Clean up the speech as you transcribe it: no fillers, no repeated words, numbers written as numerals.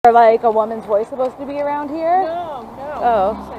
Like a woman's voice supposed to be around here? No, no. Oh.